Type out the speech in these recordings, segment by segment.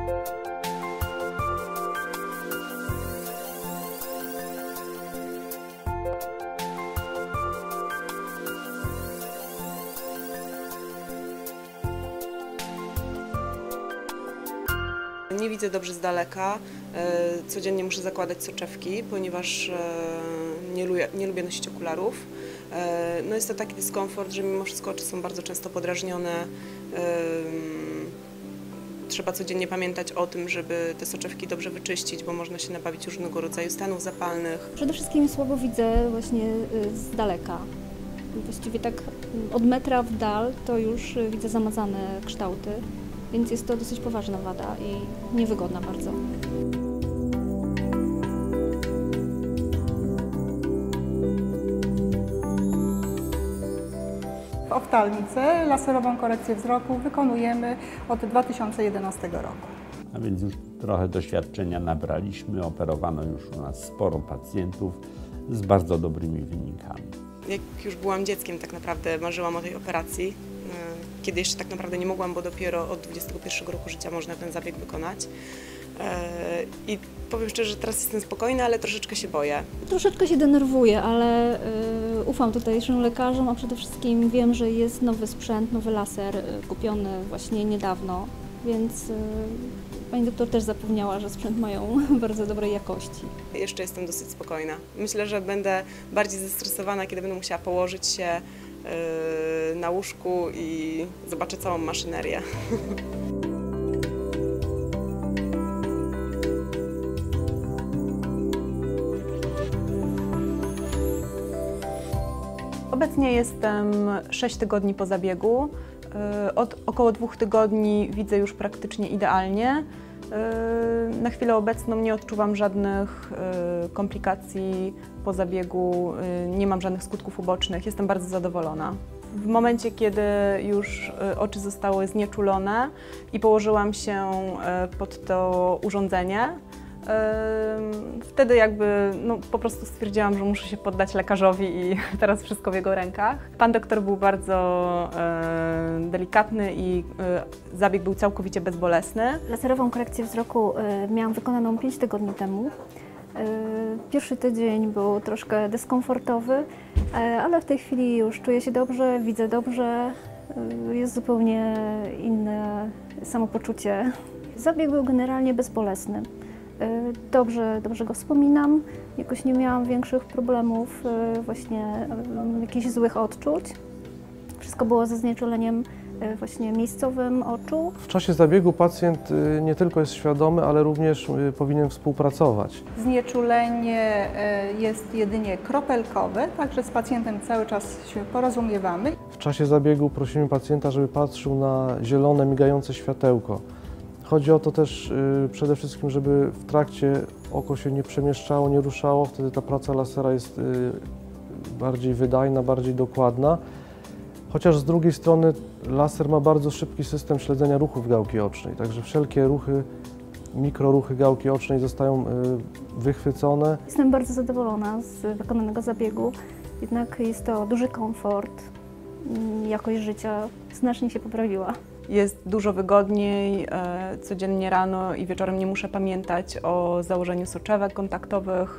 Nie widzę dobrze z daleka, codziennie muszę zakładać soczewki, ponieważ nie lubię nosić okularów. No jest to taki dyskomfort, że mimo wszystko oczy są bardzo często podrażnione. Trzeba codziennie pamiętać o tym, żeby te soczewki dobrze wyczyścić, bo można się nabawić różnego rodzaju stanów zapalnych. Przede wszystkim słabo widzę właśnie z daleka. Właściwie tak od metra w dal to już widzę zamazane kształty, więc jest to dosyć poważna wada i niewygodna bardzo. W oftalmice laserową korekcję wzroku wykonujemy od 2011 roku. A więc już trochę doświadczenia nabraliśmy, operowano już u nas sporo pacjentów z bardzo dobrymi wynikami. Jak już byłam dzieckiem, tak naprawdę marzyłam o tej operacji, kiedy jeszcze tak naprawdę nie mogłam, bo dopiero od 21 roku życia można ten zabieg wykonać. I powiem szczerze, że teraz jestem spokojna, ale troszeczkę się boję. Troszeczkę się denerwuję, ale ufam tutejszym lekarzom, a przede wszystkim wiem, że jest nowy sprzęt, nowy laser kupiony właśnie niedawno, więc pani doktor też zapewniała, że sprzęt mają bardzo dobrej jakości. Jeszcze jestem dosyć spokojna. Myślę, że będę bardziej zestresowana, kiedy będę musiała położyć się na łóżku i zobaczę całą maszynerię. Obecnie jestem 6 tygodni po zabiegu. Od około 2 tygodni widzę już praktycznie idealnie. Na chwilę obecną nie odczuwam żadnych komplikacji po zabiegu, nie mam żadnych skutków ubocznych, jestem bardzo zadowolona. W momencie, kiedy już oczy zostały znieczulone i położyłam się pod to urządzenie, wtedy po prostu stwierdziłam, że muszę się poddać lekarzowi i teraz wszystko w jego rękach. Pan doktor był bardzo delikatny i zabieg był całkowicie bezbolesny. Laserową korekcję wzroku miałam wykonaną 5 tygodni temu. Pierwszy tydzień był troszkę dyskomfortowy, ale w tej chwili już czuję się dobrze, widzę dobrze, jest zupełnie inne samopoczucie. Zabieg był generalnie bezbolesny. Dobrze go wspominam, jakoś nie miałam większych problemów, właśnie jakichś złych odczuć. Wszystko było ze znieczuleniem właśnie miejscowym oczu. W czasie zabiegu pacjent nie tylko jest świadomy, ale również powinien współpracować. Znieczulenie jest jedynie kropelkowe, także z pacjentem cały czas się porozumiewamy. W czasie zabiegu prosimy pacjenta, żeby patrzył na zielone, migające światełko. Chodzi o to też przede wszystkim, żeby w trakcie oko się nie przemieszczało, nie ruszało, wtedy ta praca lasera jest bardziej wydajna, bardziej dokładna. Chociaż z drugiej strony laser ma bardzo szybki system śledzenia ruchów gałki ocznej, także wszelkie ruchy, mikroruchy gałki ocznej zostają wychwycone. Jestem bardzo zadowolona z wykonanego zabiegu, jednak jest to duży komfort, jakość życia znacznie się poprawiła. Jest dużo wygodniej, codziennie rano i wieczorem nie muszę pamiętać o założeniu soczewek kontaktowych.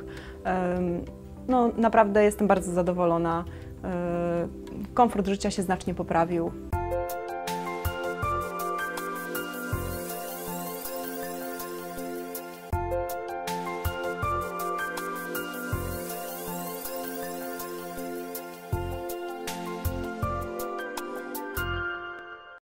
No, naprawdę jestem bardzo zadowolona. Komfort życia się znacznie poprawił.